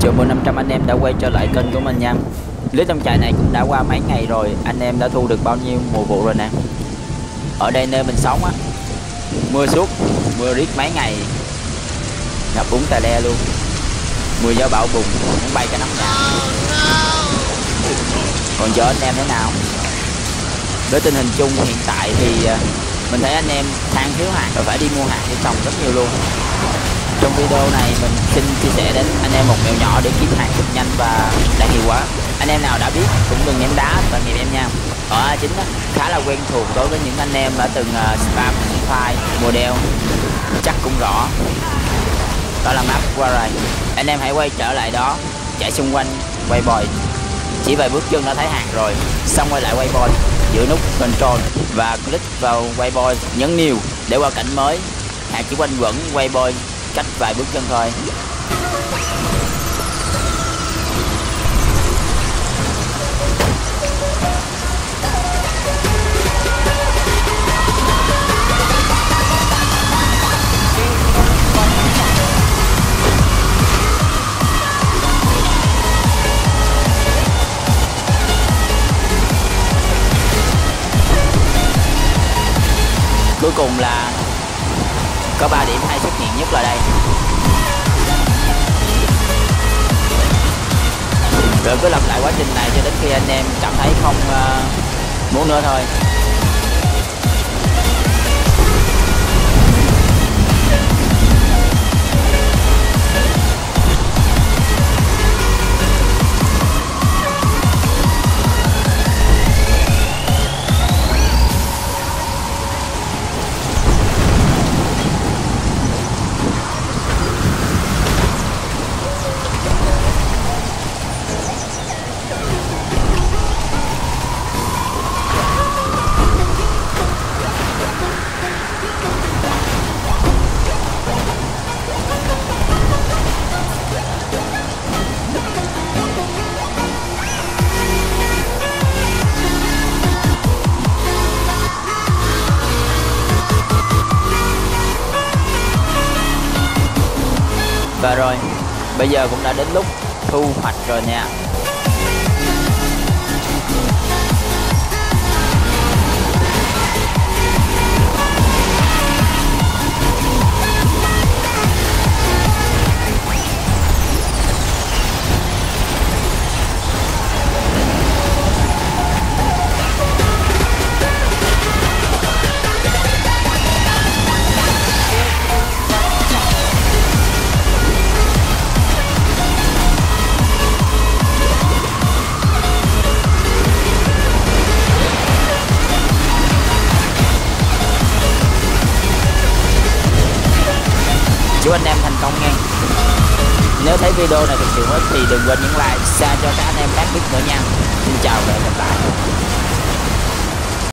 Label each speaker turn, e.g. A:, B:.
A: Chào mừng 500 anh em đã quay trở lại kênh của mình nha. Clip trong trại này cũng đã qua mấy ngày rồi, anh em đã thu được bao nhiêu mùa vụ rồi nè. Ở đây nơi mình sống á, mưa suốt, mưa riết mấy ngày, ngập úng tà le luôn. Mưa gió bão bùng, muốn bay cả nóc nhà. Còn chỗ anh em thế nào? Với tình hình chung hiện tại thì mình thấy anh em than thiếu hạt và phải đi mua hạt để trồng rất nhiều luôn. Trong video này mình xin chia sẻ đến anh em một mẹo nhỏ để kiếm hạt cực nhanh và đạt hiệu quả. Anh em nào đã biết cũng đừng ném đá và nghiệp em nha. Ở A9 khá là quen thuộc đối với những anh em đã từng spam file model, chắc cũng rõ. Đó là map Warray. Anh em hãy quay trở lại đó, chạy xung quanh quay bòi, chỉ vài bước chân đã thấy hạt rồi, xong quay lại quay bòi, giữ nút control và click vào quay bòi, nhấn nhiều để qua cảnh mới. Hạt chỉ quanh quẩn quay bòi cách vài bước chân thôi. Cuối cùng là có 3 điểm hay xuất hiện nhất là đây. Rồi cứ lặp lại quá trình này cho đến khi anh em cảm thấy không muốn nữa thôi. Và rồi, bây giờ cũng đã đến lúc thu hoạch rồi nha. Chúc anh em thành công nha. Nếu thấy video này thực sự ích thì đừng quên nhấn like, share cho các anh em khác biết nữa nha. Xin chào và hẹn gặp lại.